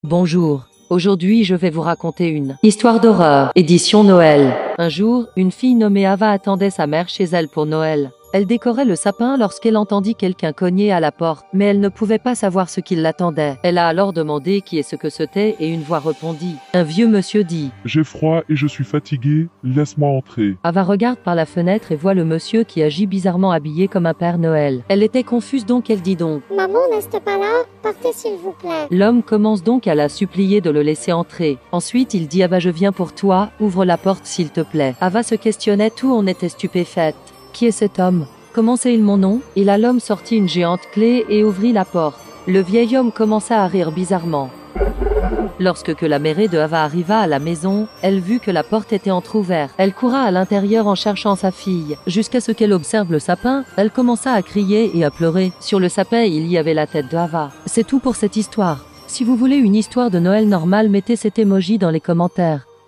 Bonjour. Aujourd'hui je vais vous raconter une histoire d'horreur, édition Noël. Un jour, une fille nommée Ava attendait sa mère chez elle pour Noël. Elle décorait le sapin lorsqu'elle entendit quelqu'un cogner à la porte, mais elle ne pouvait pas savoir ce qui l'attendait. Elle a alors demandé qui est ce que c'était et une voix répondit. Un vieux monsieur dit « J'ai froid et je suis fatigué, laisse-moi entrer. » Ava regarde par la fenêtre et voit le monsieur qui agit bizarrement habillé comme un Père Noël. Elle était confuse donc elle dit donc « Maman n'est pas là? Partez s'il vous plaît. » L'homme commence donc à la supplier de le laisser entrer. Ensuite il dit « Ava je viens pour toi, ouvre la porte s'il te plaît. » Ava se questionnait tout en était stupéfaite. Qui est cet homme? Comment sait-il mon nom? Et là l'homme sortit une géante clé et ouvrit la porte. Le vieil homme commença à rire bizarrement. Lorsque la mère de Ava arriva à la maison, elle vit que la porte était entrouverte. Elle coura à l'intérieur en cherchant sa fille. Jusqu'à ce qu'elle observe le sapin, elle commença à crier et à pleurer. Sur le sapin, il y avait la tête de Ava. C'est tout pour cette histoire. Si vous voulez une histoire de Noël normale, mettez cet emoji dans les commentaires.